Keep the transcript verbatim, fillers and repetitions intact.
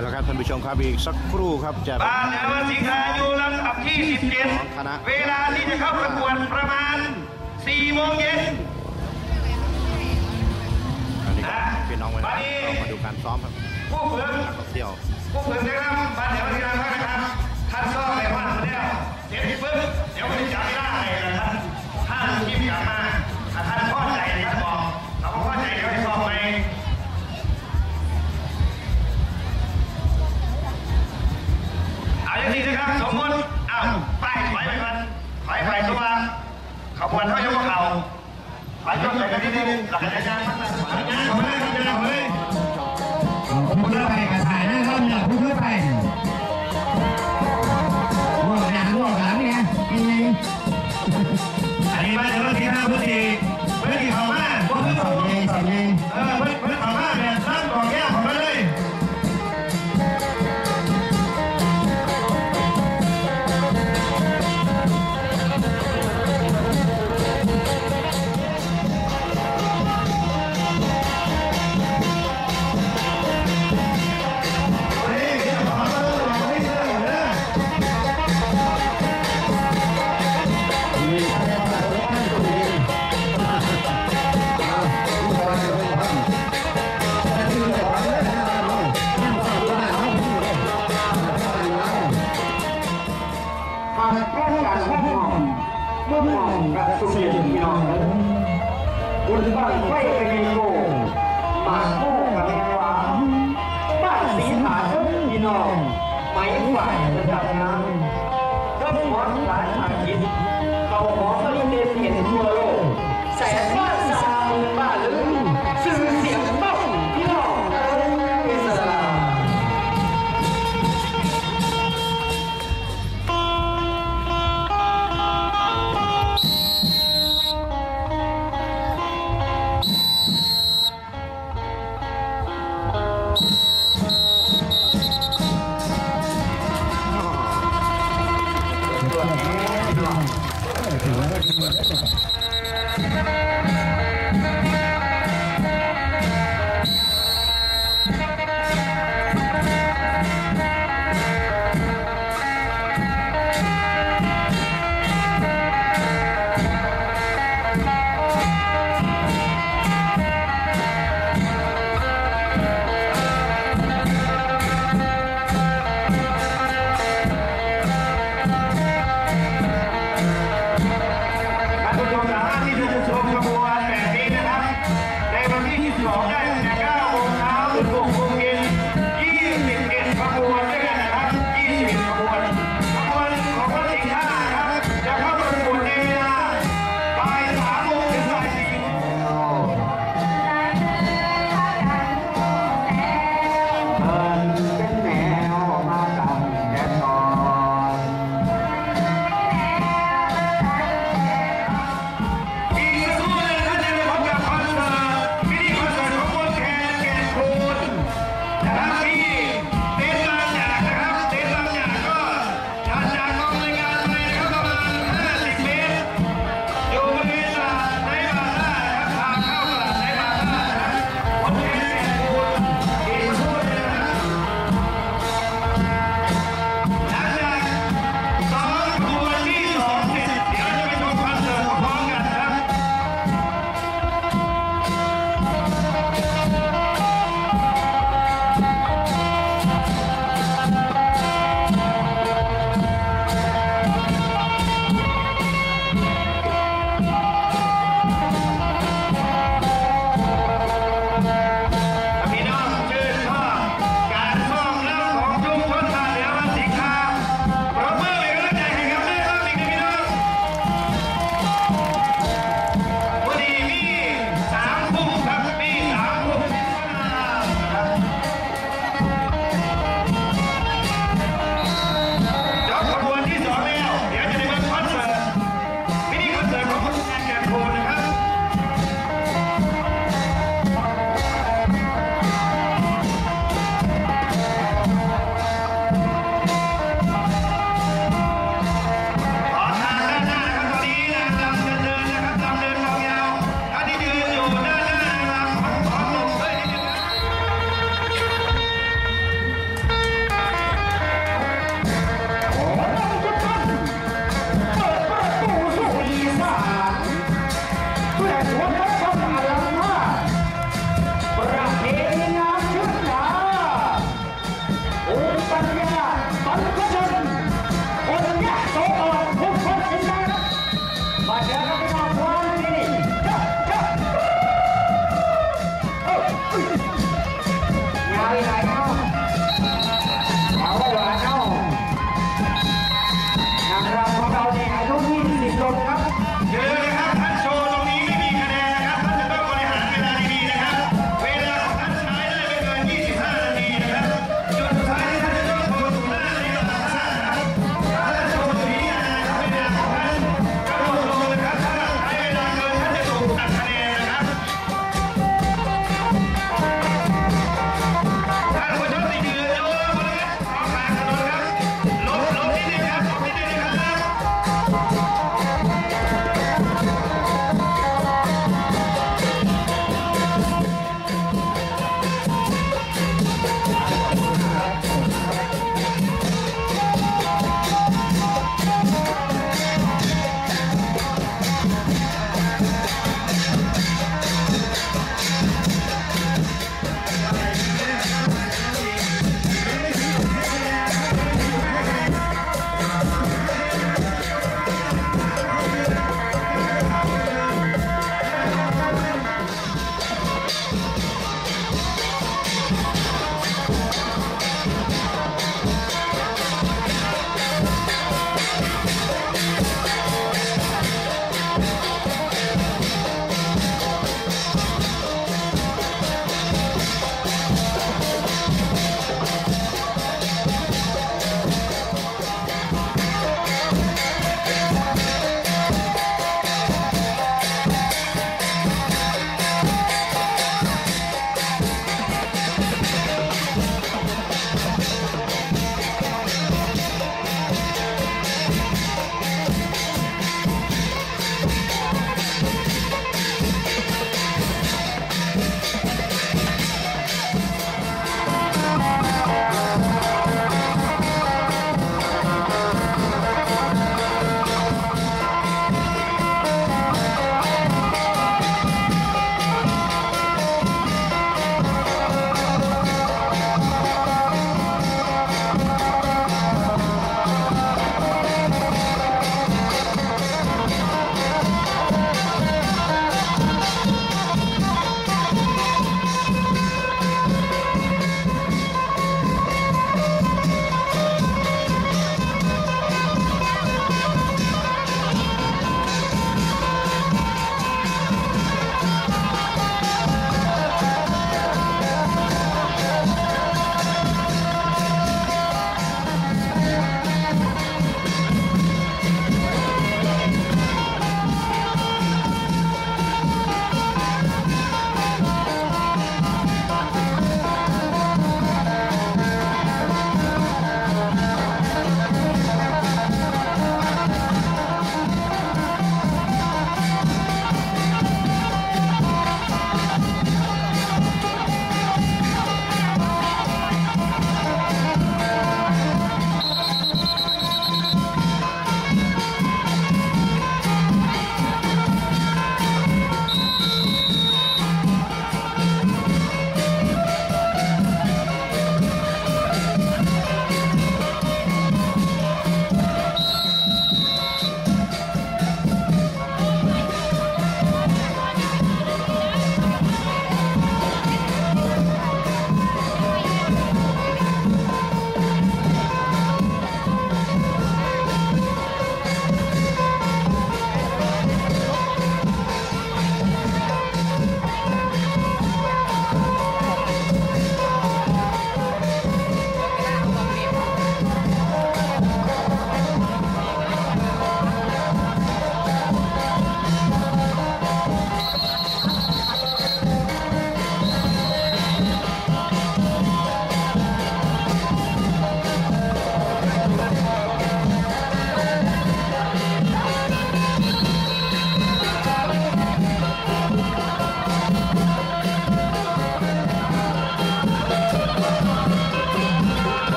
แล้วครับท่านผู้ชมครับอีกสักครู่ครับจะบ้านเอวสิงหาอยู่ลำดับที่สิบเจ็ดเวลาที่จะเข้าประกวดประมาณสี่โมงเย็นอันนี้พี่น้องวันนี้มาดูการซ้อมครับผู้ฝึกเที่ยวผู้ฝึกนะครับบ้านเอวสิงหานะครับท่านซ้อมไปวันแล้วเดี๋ยวที่ฝึกเดี๋ยวผมจะได้นะครับท่านที่กลับมาท่านพอใจนะครับบอกเราพอใจเดี๋ยวให้ซ้อมไปเอาอย่างนี้นะครับสมมติอ้าวไปถอยไปก่อนถอยไปตัวขบวนเขายกเขาไปยกไปกันนิดนึงหลังจากนั้นงานของเลยงานของเลยผู้เพื่อไปกระถ่ายนะครับเนี่ยผู้เพื่อไปโม่หนังโม่หลังเนี่ยอันนี้มาเดี๋ยวเราทีหน้าพื้นที่พื้นที่เขามาพวกพื้นที่เออพื้นพื้นเขามาเนี่ยตั้งกองแก้วของมันเลยสุดยอดพี่น้องคุณบ้านไฟเป็นโกมา